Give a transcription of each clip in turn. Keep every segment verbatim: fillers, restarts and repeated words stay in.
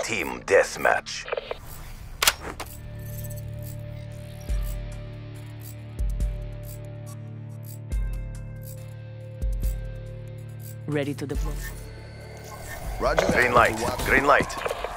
Team Deathmatch. Ready to deploy. Roger that. Green light. Green light.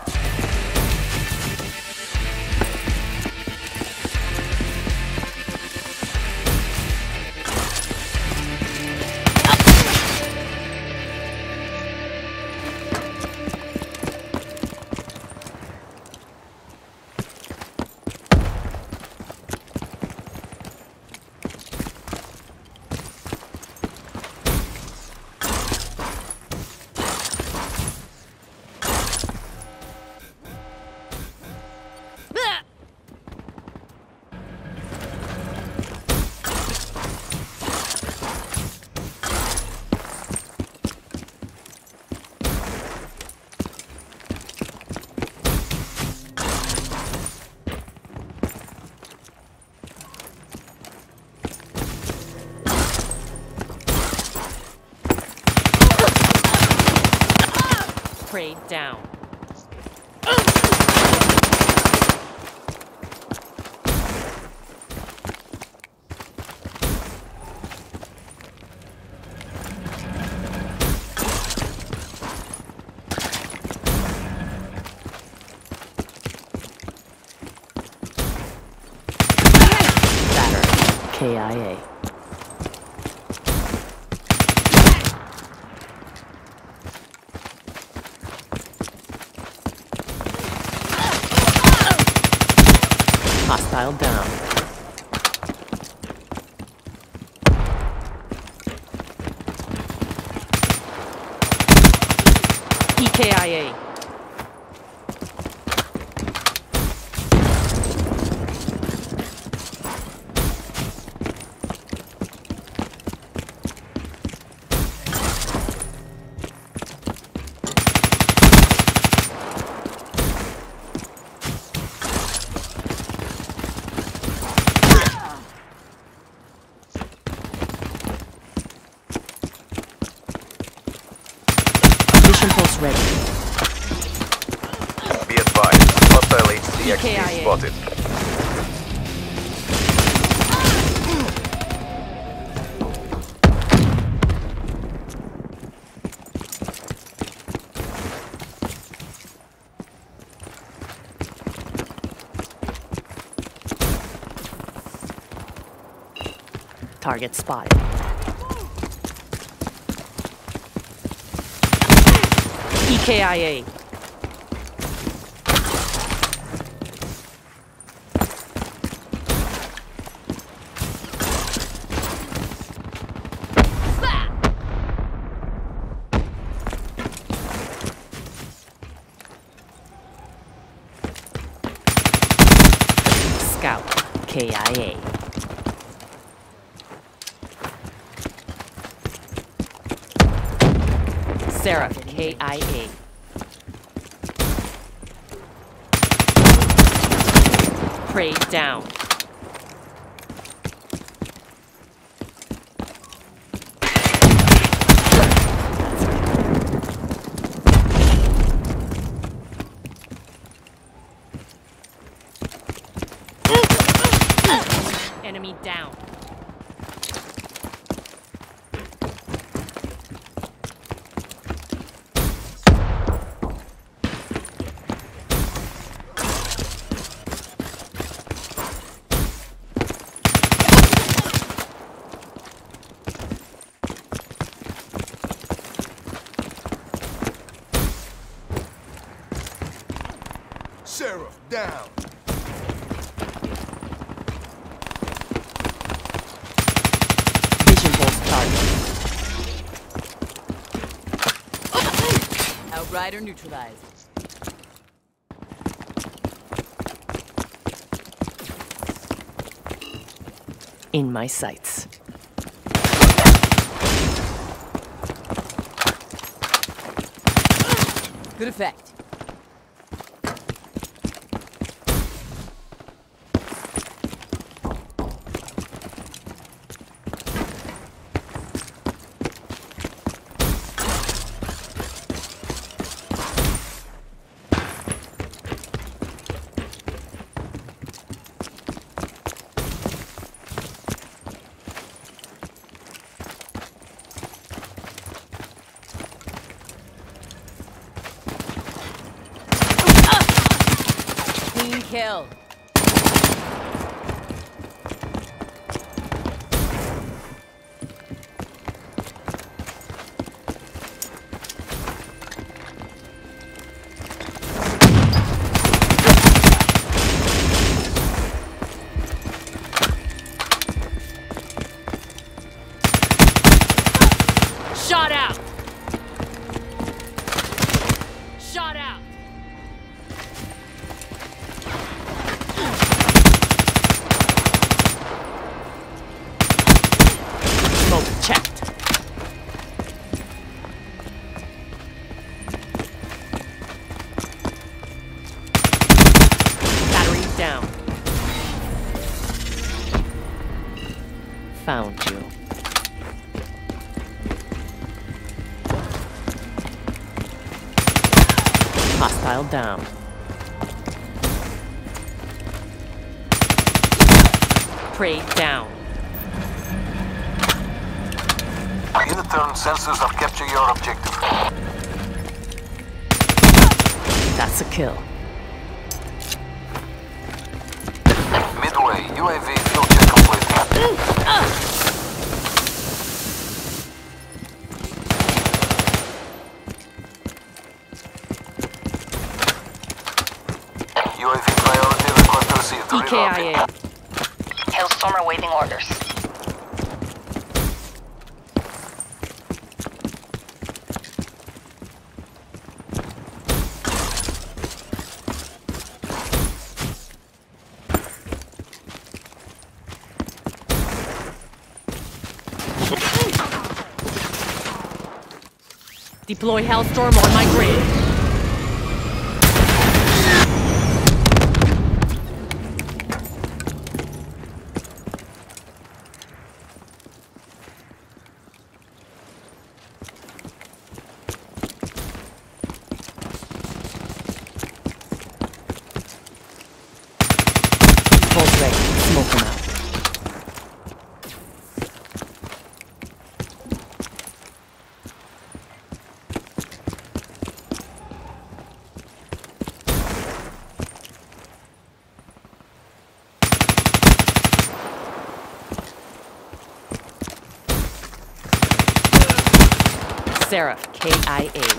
Prey down. Batter. K I A. Hostile down. E K I A. Mission pulse ready. Be advised. Hostile H C X P E K I A. spotted. Target spotted. E K I A. Scout. K I A. Seraph. K I A. Prey down. Enemy down. Sheriff down. Vision pulse target. Outrider neutralized. In my sights. Good effect. kill. Shot out! Shot out! Smoke checked. Battery down. Found you. Hostile down. Prey down. Unitern sensors have captured your objective. That's a kill. Midway, U A V field check complete. U A V priority request received. E K I A. Hailstorm awaiting orders. Deploy Hellstorm on my grid. Both ready. Smoke them out. Sarah, K I A.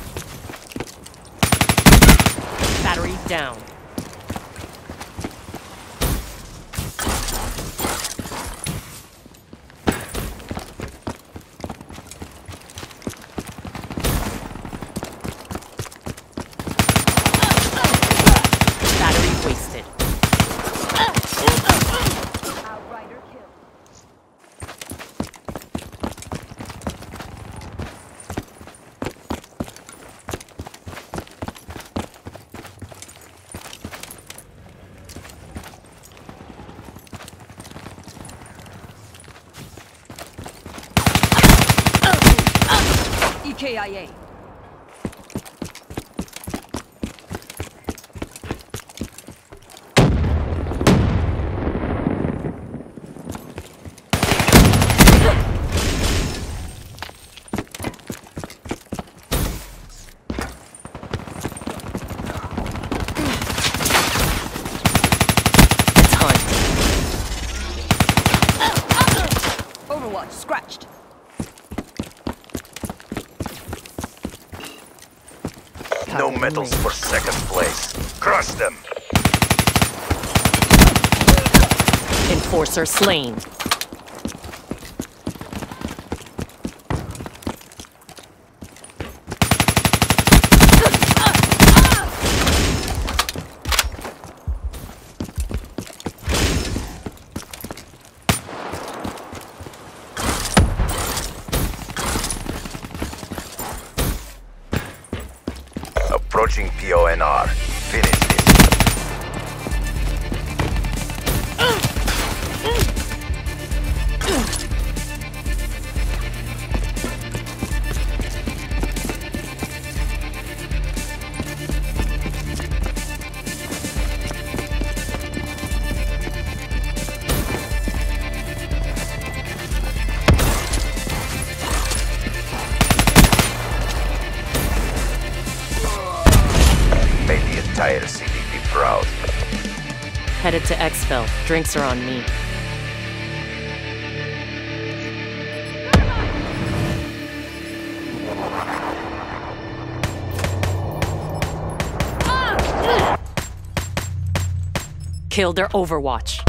Battery down. Battery wasted. Outrider kill. E K I A. It's hunt. Overwatch scratched. No medals for second place. Crush them. Enforcer slain. Approaching P O N R. Finish this. Made the entire city be proud. Headed to Exfil. Drinks are on me. Killed their Overwatch.